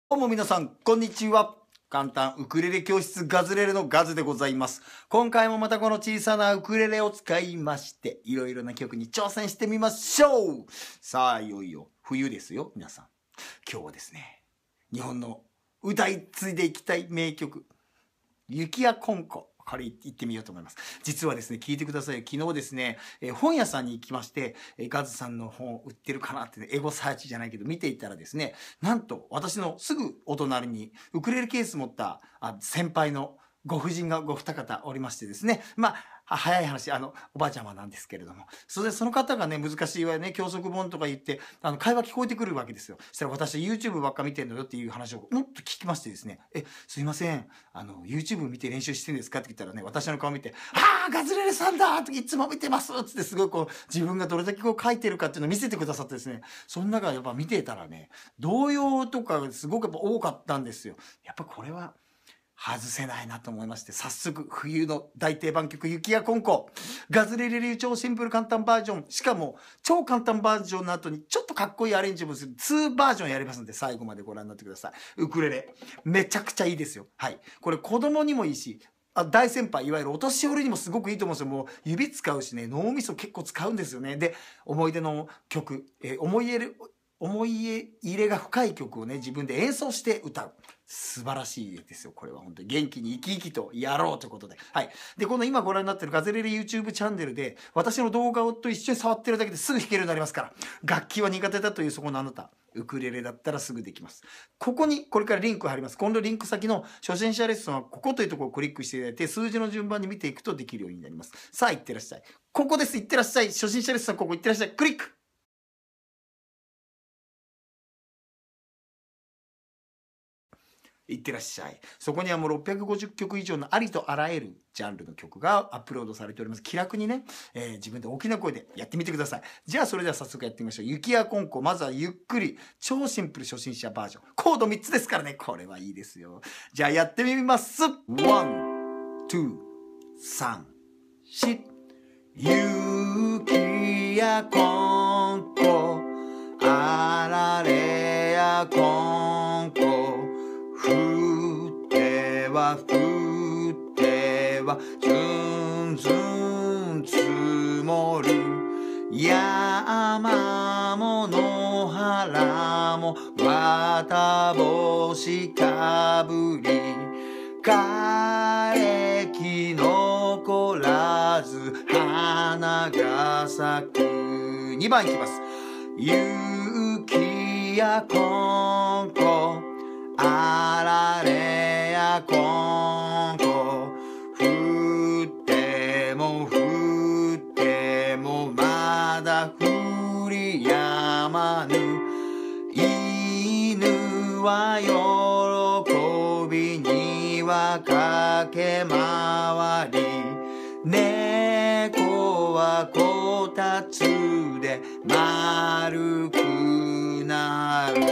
どうも皆さん、こんにちは。簡単ウクレレ教室ガズレレのガズでございます。今回もまたこの小さなウクレレを使いまして、いろいろな曲に挑戦してみましょう。さあ、いよいよ冬ですよ、皆さん。今日はですね、日本の歌い継いでいきたい名曲、雪やこんこ。これ言ってみようと思います。実はですね、聞いてください。昨日ですね、本屋さんに行きまして、ガズさんの本売ってるかなって、ね、エゴサーチじゃないけど見ていたらですね、なんと私のすぐお隣にウクレレケース持った先輩のご婦人がご二方おりましてですね、早い話、おばあちゃまなんですけれども、その方がね、難しいわね、教則本とか言って、会話聞こえてくるわけですよ。そしたら私 YouTube ばっか見てんのよっていう話をもっと聞きましてですね、すいません、YouTube 見て練習してんですかって言ったらね、私の顔見て、ガズレレさんだっていつも見てますつってすごいこう、自分がどれだけこう書いてるかっていうのを見せてくださってですね、その中やっぱ見てたらね、童謡とかすごくやっぱ多かったんですよ。やっぱこれは、外せないなと思いまして、早速冬の大定番曲雪やこんこ、ガズレレ流超シンプル簡単バージョン、しかも超簡単バージョンの後にちょっとかっこいいアレンジもする2バージョンやりますので、最後までご覧になってください。ウクレレめちゃくちゃいいですよ。はい、これ子供にもいいし、大先輩いわゆるお年寄りにもすごくいいと思うんですよ。もう指使うしね、脳みそ結構使うんですよね。で、思い出の曲、思い入れが深い曲をね、自分で演奏して歌う。素晴らしいですよ。これは本当に元気に生き生きとやろうということで。はい。で、この今ご覧になってるガズレレ YouTube チャンネルで、私の動画と一緒に触ってるだけですぐ弾けるようになりますから、楽器は苦手だというそこのあなた、ウクレレだったらすぐできます。ここに、これからリンク貼ります。今度リンク先の初心者レッスンは、ここというところをクリックしていただいて、数字の順番に見ていくとできるようになります。さあ、いってらっしゃい。ここです。いってらっしゃい。初心者レッスンはここいってらっしゃい。クリック。いってらっしゃい。そこにはもう650曲以上のありとあらゆるジャンルの曲がアップロードされております。気楽にね、自分で大きな声でやってみてください。じゃあそれでは早速やってみましょう。雪やこんこ、まずはゆっくり、超シンプル初心者バージョン。コード3つですからね、これはいいですよ。じゃあやってみます。1、2、3、4。雪やこんこ、あられやこんこ、降っては降ってはずんずん積もる、山も野原も綿帽子かぶり、枯れ木残らず花が咲く。2番いきます。雪やこんこ、あられやこんこ、降っても降ってもまだ降りやまぬ、犬は喜びには駆け回り、猫はこたつで丸くなる。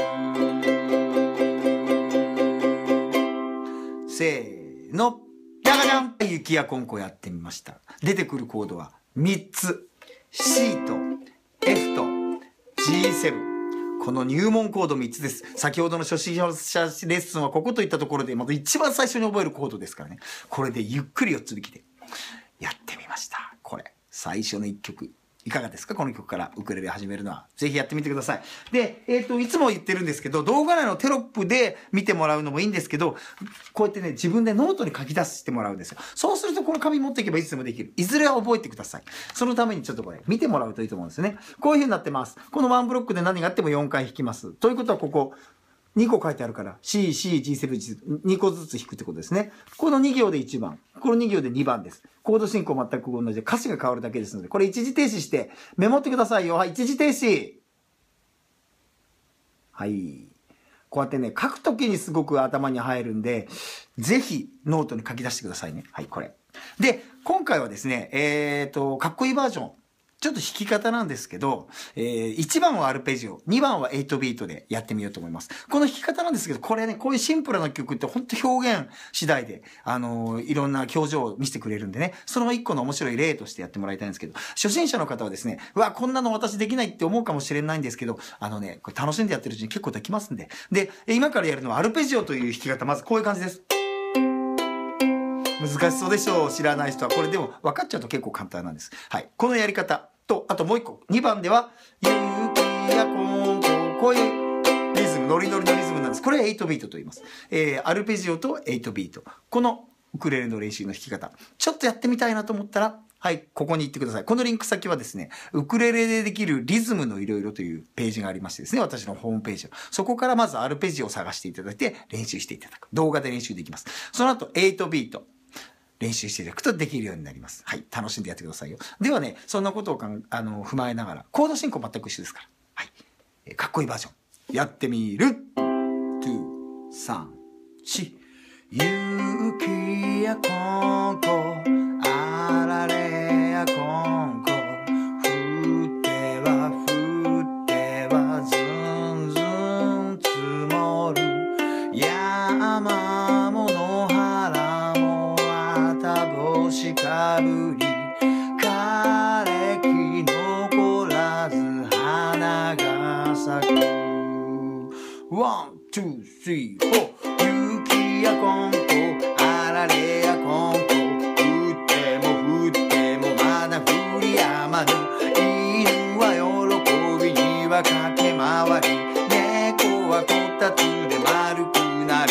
せーの、じゃがじゃん。雪やこんこやってみました。出てくるコードは3つ。C と F と G7。この入門コード3つです。先ほどの初心者レッスンはここといったところで、まず一番最初に覚えるコードですからね。これでゆっくり4つ弾きでやってみました。これ、最初の1曲。いかがですか？この曲からウクレレ始めるのは。ぜひやってみてください。で、いつも言ってるんですけど、動画内のテロップで見てもらうのもいいんですけど、こうやってね、自分でノートに書き出してもらうんですよ。そうするとこの紙持っていけばいつでもできる。いずれは覚えてください。そのためにちょっとこれ、見てもらうといいと思うんですね。こういう風になってます。このワンブロックで何があっても4回弾きます。ということはここ、2個書いてあるから、C、C、G7、G7、2個ずつ弾くってことですね。この2行で1番、この2行で2番です。コード進行全く同じで、歌詞が変わるだけですので、これ一時停止してメモってくださいよ。はい、一時停止。はい。こうやってね、書くときにすごく頭に入るんで、ぜひノートに書き出してくださいね。はい、これ。で、今回はですね、かっこいいバージョン。 ちょっと弾き方なんですけど、1番はアルペジオ、2番は8ビートでやってみようと思います。この弾き方なんですけど、これね、こういうシンプルな曲って本当表現次第で、いろんな表情を見せてくれるんでね、その一個の面白い例としてやってもらいたいんですけど、初心者の方はですね、うわ、こんなの私できないって思うかもしれないんですけど、これ楽しんでやってるうちに結構できますんで。で、今からやるのはアルペジオという弾き方、まずこういう感じです。難しそうでしょう、知らない人は。これでも分かっちゃうと結構簡単なんです。はい。このやり方と、あともう一個。2番では、ゆきやこんこ、こういうリズム、ノリノリのリズムなんです。これは8ビートと言います。アルペジオと8ビート。このウクレレの練習の弾き方。ちょっとやってみたいなと思ったら、はい、ここに行ってください。このリンク先はですね、ウクレレでできるリズムのいろいろというページがありましてですね、私のホームページ。そこからまずアルペジオを探していただいて練習していただく。動画で練習できます。その後、8ビート。練習していただくとできるようになります。はい。楽しんでやってくださいよ。ではね、そんなことを踏まえながら、コード進行全く一緒ですから。はい。かっこいいバージョン。やってみる。2、3、4。雪やこんこ、あられやこんこ。降っては降ってはずんずん積もる。山も野原も星かぶり枯れ木残らず花が咲く One, two, three, four 雪やこんこあられやこんこ降っても降ってもまだ降りやまぬ犬は喜びには駆け回り猫はこたつで丸くな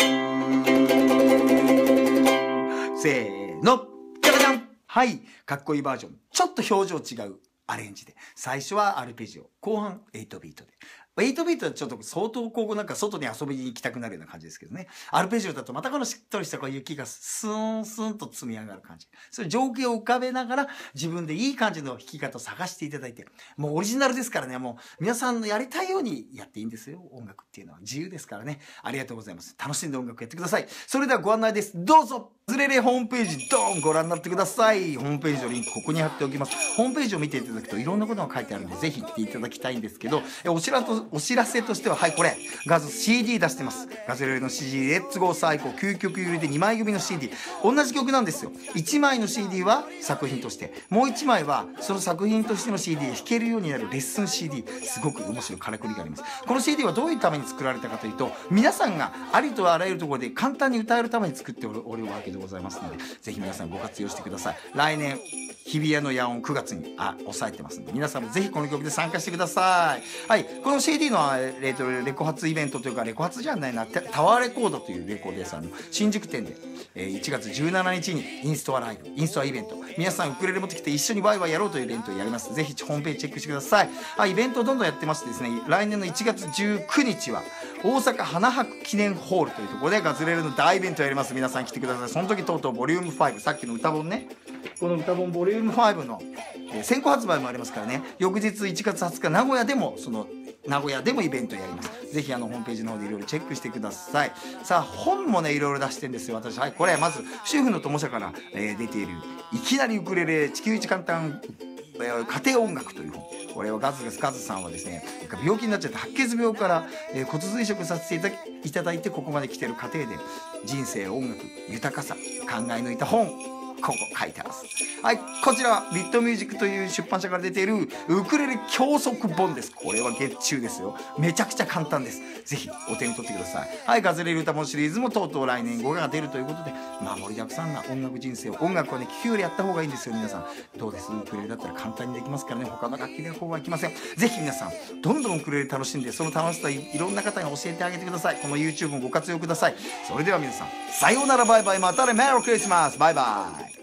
るせーのはい。かっこいいバージョン。ちょっと表情違うアレンジで。最初はアルペジオ。後半8ビートで。8ビートはちょっと相当なんか外に遊びに行きたくなるような感じですけどね。アルペジオだとまたこのしっとりしたこう雪がスーンスーンと積み上がる感じ。それ情景を浮かべながら自分でいい感じの弾き方を探していただいて。もうオリジナルですからね。もう皆さんのやりたいようにやっていいんですよ。音楽っていうのは自由ですからね。ありがとうございます。楽しんで音楽やってください。それではご案内です。どうぞズレレホームページドーンご覧になってください。ホームページのリンクここに貼っておきます。ホームページを見ていただくといろんなことが書いてあるんでぜひ行っていただきたいんですけど、お知らせとしてははいこれガズ CD 出してます。ガズレレの CD レッツゴー最高究極揺れで2枚組の CD 同じ曲なんですよ。1枚の CD は作品としてもう1枚はその作品としての CD で弾けるようになるレッスン CD すごく面白いからくりがあります。この CD はどういうために作られたかというと皆さんがありとあらゆるところで簡単に歌えるために作っておるわけでございますのでぜひ皆さんご活用してください。来年日比谷の野音9月に抑えてますんで皆さんもぜひこの曲で参加してください。はいこの CD のレコ発イベントというかレコ発じゃないなタワーレコードというレコード屋さんの新宿店で1月17日にインストアライブインストアイベント皆さんウクレレ持ってきて一緒にワイワイやろうというイベントをやります。ぜひホームページチェックしてください。はいイベントをどんどんやってましてですね来年の1月19日は大阪花博記念ホールというところでガズレレの大イベントをやります。皆さん来てください。その時とうとうボリューム5さっきの歌本ねこの歌本ボリューム5の先行発売もありますからね翌日1月20日名古屋でもイベントやります。ぜひホームページの方でいろいろチェックしてください。さあ本もねいろいろ出してるんですよ私。はいこれまず主婦の友社から、出ているいきなりウクレレ地球一簡単家庭音楽という本これはガズさんはですね病気になっちゃって白血病から、骨髄移植させていただいてここまで来てる過程で人生音楽豊かさ考え抜いた本ここ書いてあります。はいこちらはリットミュージックという出版社から出ているウクレレ教則本です。これは月中ですよ。めちゃくちゃ簡単です。ぜひお手に取ってください。はいガズレレ歌本シリーズもとうとう来年5が出るということで盛りだくさんな音楽人生を音楽をね聴くよりやった方がいいんですよ。皆さんどうですウクレレだったら簡単にできますからね他の楽器で方はいきません。ぜひ皆さんどんどんウクレレ楽しんでその楽しさいろんな方に教えてあげてください。この YouTube もご活用ください。それでは皆さんさようならバイバイまたねメリークリスマスバイバイ。